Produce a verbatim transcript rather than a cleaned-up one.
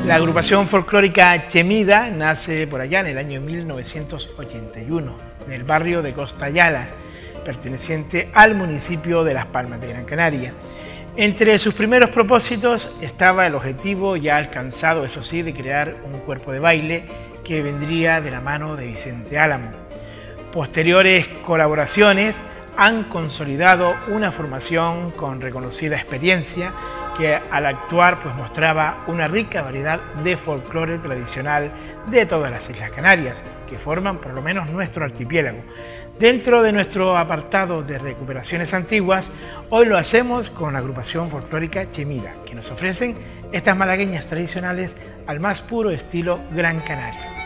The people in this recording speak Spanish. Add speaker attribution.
Speaker 1: La agrupación folclórica Chemida nace por allá en el año mil novecientos ochenta y uno, en el barrio de Costa Ayala, perteneciente al municipio de Las Palmas de Gran Canaria. Entre sus primeros propósitos estaba el objetivo ya alcanzado, eso sí, de crear un cuerpo de baile que vendría de la mano de Vicente Álamo. Posteriores colaboraciones han consolidado una formación con reconocida experiencia que al actuar pues mostraba una rica variedad de folclore tradicional de todas las Islas Canarias, que forman por lo menos nuestro archipiélago. Dentro de nuestro apartado de recuperaciones antiguas, hoy lo hacemos con la agrupación folclórica Chemida, que nos ofrecen estas malagueñas tradicionales al más puro estilo Gran Canaria.